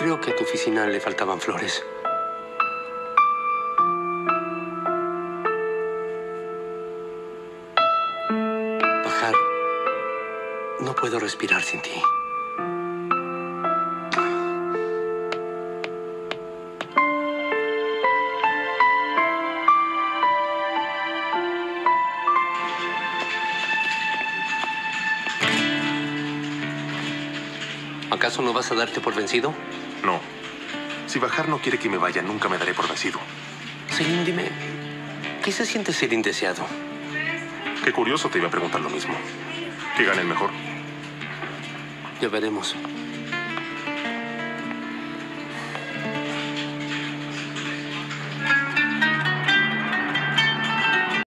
ocurrió que a tu oficina le faltaban flores. Bahar, no puedo respirar sin ti. ¿Acaso no vas a darte por vencido? No. Si Bahar no quiere que me vaya, nunca me daré por vencido. Selim, dime, ¿qué se siente ser indeseado? Qué curioso, te iba a preguntar lo mismo. ¿Qué gana el mejor? Ya veremos.